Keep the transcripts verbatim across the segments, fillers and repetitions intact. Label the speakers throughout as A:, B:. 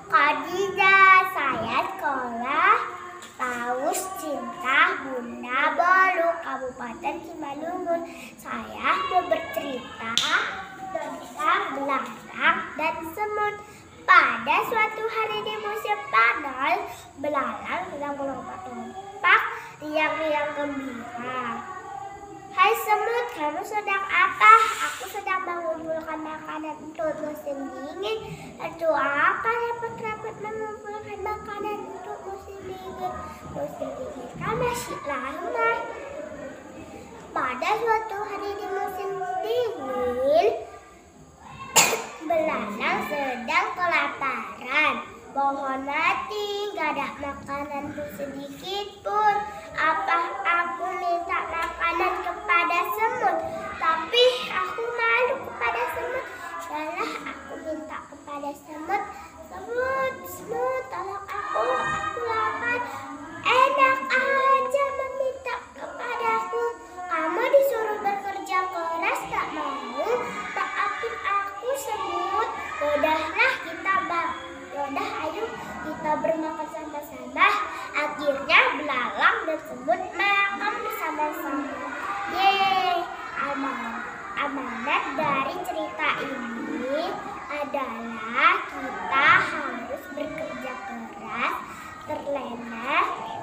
A: Khadijah, saya sekolah Paus Cinta Bunda Bolu, Kabupaten Simalungun. Saya mau bercerita tentang belalang dan semut. Pada suatu hari di musim panas, belalang sedang melompat-lompat riang-riang gembira. Hai semut, kamu sedang apa? Aku sedang mengumpulkan makanan untuk musim dingin. Aduh, apa repot-repot mengumpulkan makanan untuk musim dingin? Musim dingin kan masih lama. Pada suatu hari di musim dingin, belalang sedang kelaparan. Mohon mati, gak ada makanan sedikit pun. Apa aku minta makanan kepada semut? Tapi aku malu kepada semut. Salah, aku minta kepada semut. Semut, semut, tolong aku, aku lapar. Enak aja meminta kepadaku. Kamu disuruh bekerja keras, tak mau. Maafin aku semut. Yaudahlah kita bang. Yaudah ayo kita bermakan sama-sama. Akhirnya belalang dan semut makan bersama-sama. Yeay, aman. Amanat dari cerita ini adalah kita harus bekerja keras, terlena.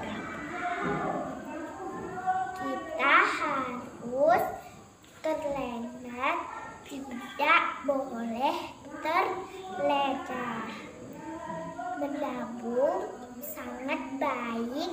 A: Kita harus terlena, tidak boleh terlena. Menabung sangat baik